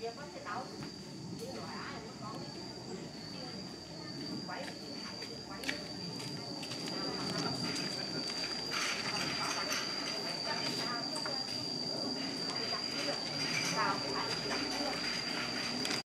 giờ có cái tàu chứ rồi ai nó còn bảy